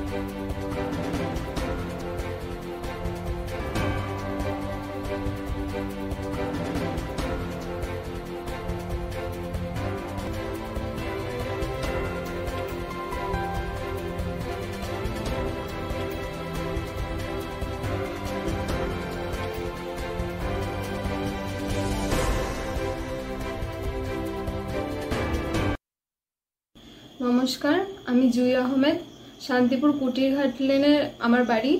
নমস্কার, আমি জুই আহমেদ। শান্তিপুর কুটিরঘাট লেনে আমার বাড়ি।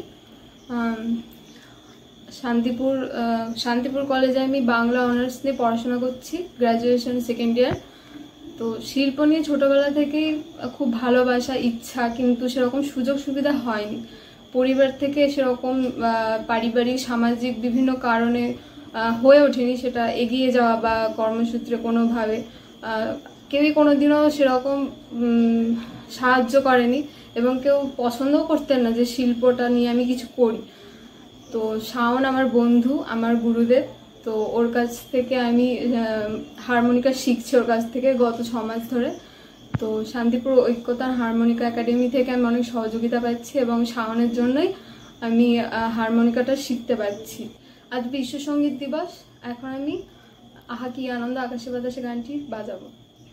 শান্তিপুর কলেজে আমি বাংলা অনার্স নিয়ে পড়াশোনা করছি, গ্র্যাজুয়েশন সেকেন্ড ইয়ার। তো শিল্প নিয়ে ছোটোবেলা থেকেই খুব ভালোবাসা, ইচ্ছা, কিন্তু সেরকম সুযোগ সুবিধা হয়নি। পরিবার থেকে সেরকম পারিবারিক সামাজিক বিভিন্ন কারণে হয়ে ওঠেনি সেটা এগিয়ে যাওয়া বা কর্মসূত্রে কোনোভাবে কেউই কোনোদিনও সেরকম সাহায্য করেনি এবং কেউ পছন্দও করতেন না যে শিল্পটা নিয়ে আমি কিছু করি। তো শাওন আমার বন্ধু, আমার গুরুদেব। তো ওর কাছ থেকে আমি হারমোনিকা শিখছি, ওর কাছ থেকে গত 6 মাস ধরে। তো শান্তিপুর ঐক্যতান হারমোনিকা একাডেমি থেকে আমি অনেক সহযোগিতা পাচ্ছি এবং শাওনের জন্যই আমি হারমোনিকাটা শিখতে পারছি। আজ বিশ্ব সঙ্গীত দিবস। এখন আমি আহা কি আনন্দ আকাশে বাতাসে গানটি বাজাবো।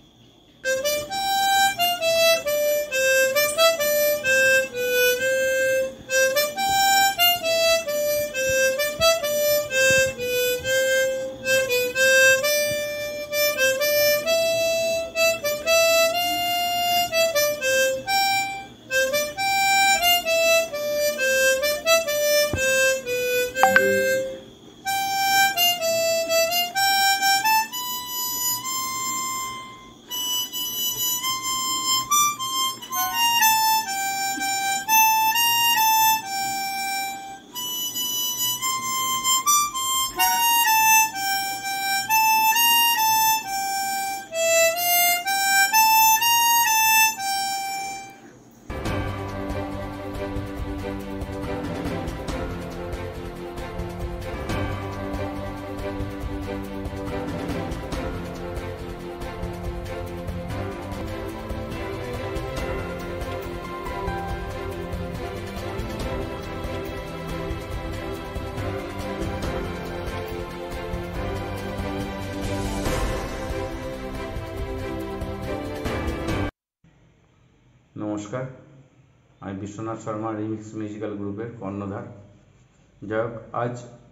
নমস্কার, আমি বিশ্বনাথ শর্মা রিমিক্স মিউজিক্যাল গ্রুপের কর্ণধার। যাই হোক, আজ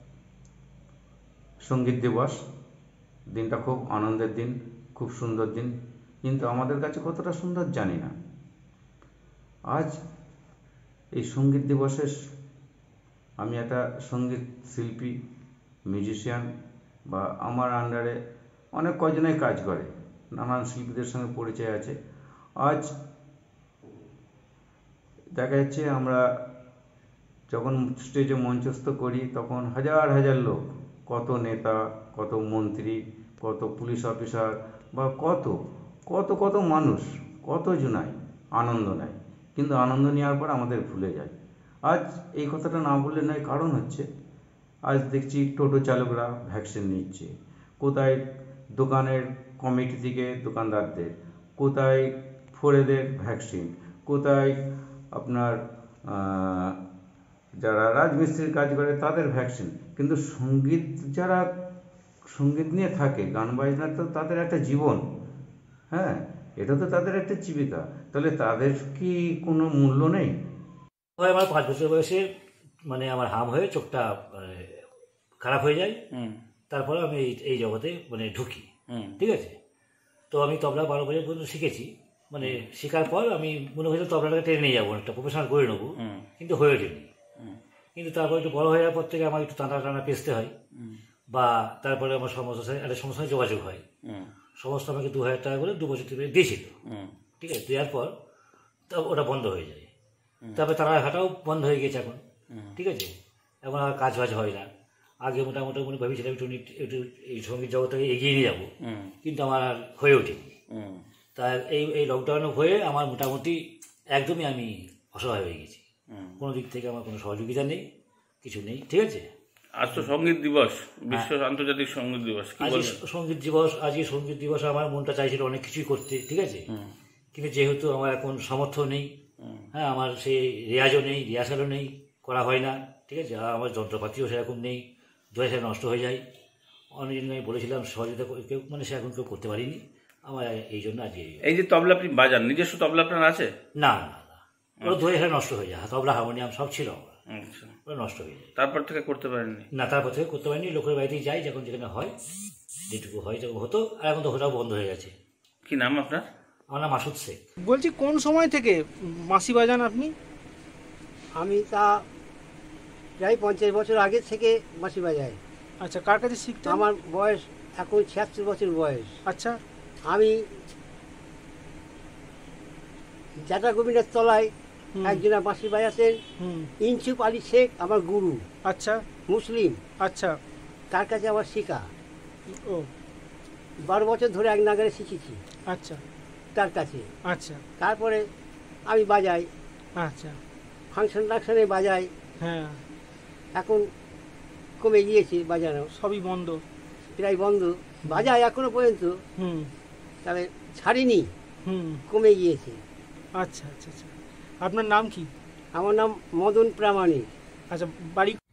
সঙ্গীত দিবস। দিনটা খুব আনন্দের দিন, খুব সুন্দর দিন, কিন্তু আমাদের কাছে কতটা সুন্দর জানি না। আজ এই সঙ্গীত দিবসে আমি একটা সঙ্গীত শিল্পী, মিউজিশিয়ান বা আমার আন্ডারে অনেক কয়জনেই কাজ করে, নানান শিল্পীদের সঙ্গে পরিচয় আছে। আজ দেখা যাচ্ছে আমরা যখন স্টেজে মঞ্চস্থ করি তখন হাজার হাজার লোক, কত নেতা, কত মন্ত্রী, কত পুলিশ অফিসার বা কত কত কত মানুষ, কত জনাই আনন্দ নেয়, কিন্তু আনন্দ নেওয়ার পর আমাদের ভুলে যায়। আজ এই কথাটা না বললে নয়, কারণ হচ্ছে আজ দেখছি টোটো চালকরা ভ্যাকসিন নিচ্ছে, কোথায় দোকানের কমিটি থেকে দোকানদারদের, কোথায় ফোরেদের ভ্যাকসিন, কোথায় আপনার যারা রাজমিস্ত্রির কাজ করে তাদের ভ্যাকসিন। কিন্তু যারা সঙ্গীত নিয়ে থাকে, গান বাজনা তো তাদের একটা জীবন, হ্যাঁ, এটা তো তাদের একটা জীবিকা, তাহলে তাদের কি কোনো মূল্য নেই? আমার 5 বছর বয়সে মানে আমার হাম হয়ে চোখটা খারাপ হয়ে যায়। তারপরে আমি এই জগতে মানে ঢুকি, ঠিক আছে। তো আমি তবলা 12 বছর পর্যন্ত শিখেছি। মানে শেখার পর আমি মনে হয়েছিল তবলাটাকে টেনে নিয়ে যাবো, একটা প্রফেশনাল করে নেবো, কিন্তু হয়ে ওঠেনি। কিন্তু তারপর একটু বড় হয়ে যাওয়ার পর থেকে আমার একটু টানা পেঁচতে হয়, বা তারপরে আমার একটা সমস্যায় যোগাযোগ হয়। সমস্ত আমাকে 2000 টাকা করে 2 বছর থেকে দিয়েছিল, ঠিক আছে। দেওয়ার পর তা ওটা বন্ধ হয়ে যায়। তারপরে তারা হাঁটাও বন্ধ হয়ে গেছে এখন, ঠিক আছে। এখন আর কাজ বাজ হয় না। আগে মোটামুটি ভেবেছিলাম একটু এই সঙ্গীত জগৎটাকে এগিয়ে নিয়ে যাবো, কিন্তু আমার আর হয়ে ওঠেনি। তাই এই লকডাউনে হয়ে আমার মোটামুটি একদমই আমি অসহায় হয়ে গেছি। কোনো দিক থেকে আমার কোনো সহযোগিতা নেই, কিছু নেই, ঠিক আছে। আজ তো সঙ্গীত দিবস, বিশ্ব আন্তর্জাতিক সঙ্গীত দিবস। আজকে সঙ্গীত দিবস আমার মনটা চাইছিল অনেক কিছুই করতে, ঠিক আছে। কিন্তু যেহেতু আমার এখন সামর্থ্য নেই, হ্যাঁ, আমার সেই রেয়াজও নেই, রিহার্সালও নেই, করা হয় না, ঠিক আছে। আর আমার যন্ত্রপাতিও সেরকম নেই, জয় সে নষ্ট হয়ে যায়। অনেকদিন আমি বলেছিলাম সহযোগিতা কেউ, মানে সে এখন কেউ করতে পারিনি আমার, এই জন্য আজকে। এই যে তবলা আপনি বাজান, নিজস্ব তবলা আপনার আছে? না না না, ওরা ধরে এসে নষ্ট হয়ে যায়, তবলা হারমোনিয়াম সব ছিল আমার, আচ্ছা, ওরা নষ্ট হয়ে যায়। তারপর থেকে করতে পারেননি? না, তারপর থেকে করতে পারিনি, লোকের বাড়িতেই যাই যখন যেখানে হয়, যেটুকু হয় যখন হতো, আর এখন তো ওটাও বন্ধ হয়ে গেছে। কি নাম আপনার? আমার নাম মাসুদ শেখ। বলছি কোন সময় থেকে বাঁশি বাজান আপনি? আমি তা প্রায় 50 বছর আগে থেকে বাঁশি বাজাই। আচ্ছা, কার কাছে শিখতেন? আমার বয়স এখন 76 বছর বয়স। আচ্ছা, আমি জাটা গোবিন্দের তলায় একজনা বাঁশি বাজাতেন, ইনসুফ আলী শেখ আমার গুরু। আচ্ছা মুসলিম। আচ্ছা, তার কাছে আমার শেখা। ও 12 বছর ধরে এক নাগারে শিখেছি আচ্ছা তার কাছে। আচ্ছা তারপরে আমি বাজাই, আচ্ছা, ফাংশন টাংশনে বাজাই। হ্যাঁ, এখন কমে গিয়েছে বাজানো, সবই বন্ধ, প্রায় বন্ধ। বাজাই এখনো পর্যন্ত, তবে ছাড়িনি, কমে গিয়েছে। আচ্ছা আচ্ছা আচ্ছা। আপনার নাম কি? আমার নাম মদন প্রামাণিক। আচ্ছা, বাড়ি